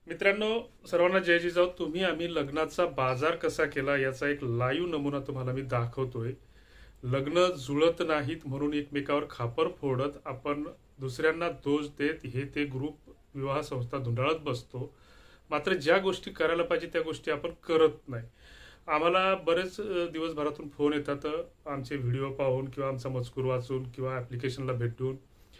मित्रांनो, सर्वांना जय जिजाऊ. तुम्ही आम्ही लग्नाचा बाजार कसा केला याचा एक लाईव्ह नमुना तुम्हाला मी दाखवतोय. लग्न जुळत नाहीत म्हणून एकमेकावर खापर फोडत आपण दुसऱ्यांना दोष देत हे ते ग्रुप विवाह संस्था धुंडाळत बसतो. मात्र ज्या गोष्टी करायला पाहिजे त्या गोष्टी आपण करत नाही. आम्हाला बरेच दिवसभरातून फोन येतात, आमचे व्हिडिओ पाहून किंवा आमचा मजकूर वाचून किंवा ॲप्लिकेशनला भेटून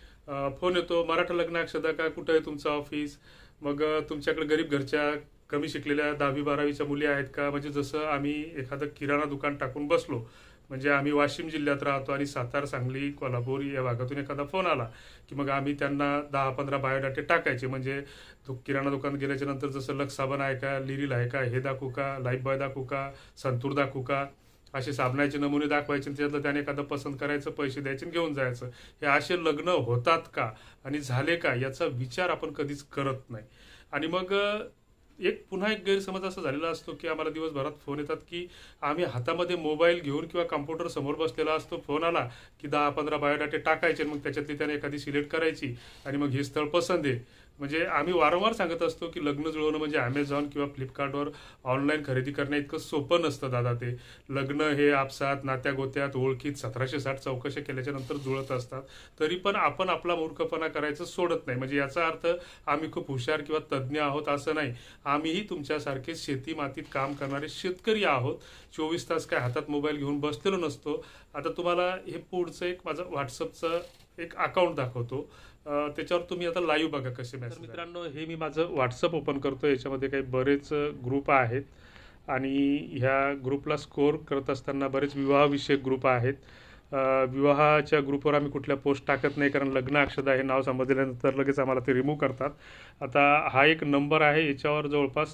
फोन येतो. मराठा लग्न अक्षदा का, कुठं आहे तुमचं ऑफिस? मग तुमच्याकडे गरीब घरच्या कमी शिकलेल्या 10वी-12वीच्या मुली आहेत का? म्हणजे जसं आम्ही एखादं किराणा दुकान टाकून बसलो, म्हणजे आम्ही वाशिम जिल्ह्यात राहतो आणि सातारा, सांगली, कोल्हापूर या भागातून एखादा फोन आला की मग आम्ही त्यांना 10-15 बायोडाटे टाकायचे. म्हणजे तो किराणा दुकानात गेल्याच्या नंतर जसं लक्स साबण आहे का, लिरिल आहे का, हे दाखवू का, लाईफ बॉय दाखवू का, संतूर दाखवू का, असे साबणाचे नमुने दाखवायचे. त्याच्यातलं त्याने एखादं पसंत करायचं, पैसे द्यायचे आणि घेऊन जायचं. हे असे लग्न होतात का आणि झाले का याचा विचार आपण कधीच करत नाही. आणि मग पुन्हा एक गैरसमज असा झालेला असतो की आम्हाला दिवसभरात फोन येतात की आम्ही हातामध्ये मोबाईल घेऊन किंवा कम्प्युटर समोर बसलेला असतो, फोन आला की 10-15 बायोडाटे टाकायचे, मग त्याच्यातली त्याने एखादी सिलेक्ट करायची आणि मग हे स्थळ पसंत आहे. म्हणजे आम्ही वारंवार सांगत असतो की लग्न जुळवणं म्हणजे अमेझॉन किंवा फ्लिपकार्टवर ऑनलाईन खरेदी करणं इतकं सोपं नसतं दादा. ते लग्न हे आपसात, नात्या गोत्यात, ओळखीत 1760 चौकशा केल्याच्या नंतर जुळत असतात. तरी पण आपण आपला मूर्खपणा करायचं सोडत नाही. म्हणजे याचा अर्थ आम्ही खूप हुशार किंवा तज्ज्ञ आहोत असं नाही. आम्हीही तुमच्यासारखे शेती मातीत काम करणारे शेतकरी आहोत. 24 तास काय हातात मोबाईल घेऊन बसलेलो नसतो. आता तुम्हाला हे पुढचं एक माझं व्हॉट्सअपचं एक अकाउंट दाखवतो. त्याच्यावर तुम्ही आता लाईव्ह बघा कसे मेसेज. मित्रांनो, हे मी माझं व्हॉट्सअप ओपन करतो. याच्यामध्ये काही बरेच ग्रुप आहेत आणि ह्या ग्रुपला स्कोअर करत असताना बरेच विवाहविषयक ग्रुप आहेत. विवाहाच्या ग्रुपवर आम्ही कुठल्या पोस्ट टाकत नाही, कारण लग्न अक्षदा हे नाव समजल्यानंतर लगेच आम्हाला ते रिमूव्ह करतात. आता हा एक नंबर आहे, याच्यावर जवळपास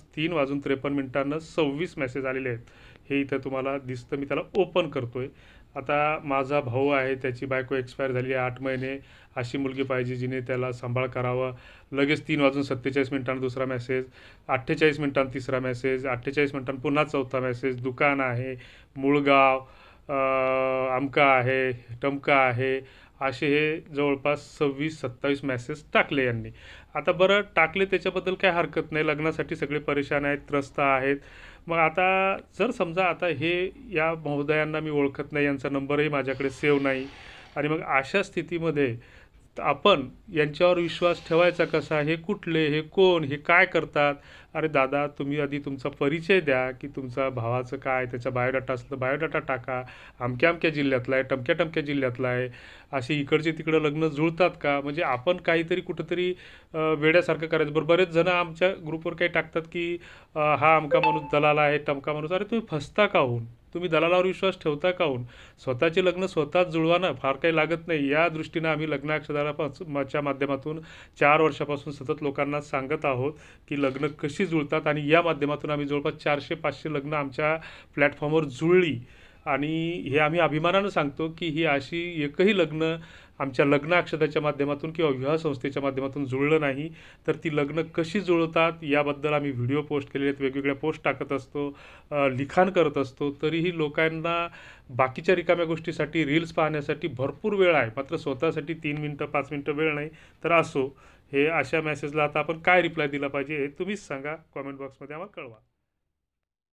3:53 26 मेसेज आलेले आहेत. हे इथं तुम्हाला दिसतं. मी त्याला ओपन करतोय. आता माझा भाऊ आहे, त्याची बायको एक्सपायर झाली आहे 8 महिने, अशी मुलगी पाहिजे जिने त्याला सांभाळ करावा. लगेच 3:47 दुसरा मेसेज, 48 मिनिटांनी तिसरा मेसेज, 48 मिनिटांनी पुन्हा चौथा मेसेज, दुकान आहे, मुळगाव, अमका आहे, टमका आहे, असे हे जवळपास 26-27 मेसेज टाकले यांनी. आता बरं, टाकले त्याच्याबद्दल काय हरकत नाही. लग्नासाठी सगळे परेशान आहेत, त्रस्त आहेत. मग आता जर समजा आता हे या महोदयांना मी ओळखत नाही, यांचा नंबरही माझ्याकडे सेव्ह नाही, आणि मग अशा स्थितीमध्ये आपण यांच्यावर विश्वास ठेवायचा कसा? हे कुठले, हे कोण, हे काय करतात? अरे दादा, तुम्ही आधी तुमचा परिचय द्या की तुमचा भावाचं काय, त्याचा बायोडाटा असलं बायोडाटा टाका. अमक्या अमक्या जिल्ह्यातला आहे, टमक्या टमक्या जिल्ह्यातला आहे, असे इकडचे तिकडं लग्न जुळतात का? म्हणजे आपण काहीतरी कुठंतरी वेड्यासारखं करायचं. बरं, बरेच जण आमच्या ग्रुपवर काही टाकतात की हा अमका माणूस दलाल आहे, टमका माणूस. अरे तुम्ही फसता का होऊन? तुम्ही दलालावर विश्वास ठेवता का होऊन? स्वतःचे लग्न स्वतःच जुळवा ना, फार काही लागत नाही. या दृष्टीनं आम्ही लग्न अक्षदाच्या माध्यमातून 4 वर्षापासून सतत लोकांना सांगत आहोत की लग्न कशी जुळतात, आणि या माध्यमातून आम्ही जवळपास 400-500 लग्न आमच्या प्लॅटफॉर्मवर जुळली. आणि हे आम्ही अभिमानानं सांगतो की ही अशी एकही लग्न आमच्या लग्न अक्षदाच्या माध्यमातून किंवा विवाह संस्थेच्या माध्यमातून जुळलं नाही. तर ती लग्न कशी जुळतात याबद्दल आम्ही व्हिडिओ पोस्ट केलेले आहेत, वेगवेगळ्या पोस्ट टाकत असतो, लिखाण करत असतो. तरीही लोकांना बाकीच्या रिकाम्या गोष्टीसाठी, रील्स पाहण्यासाठी भरपूर वेळ आहे, मात्र स्वतःसाठी 3 मिनटं 5 मिनटं वेळ नाही. तर असो, हे अशा मेसेजला आता आपण काय रिप्लाय दिला पाहिजे हे तुम्हीच सांगा, कॉमेंट बॉक्समध्ये आम्हाला कळवा.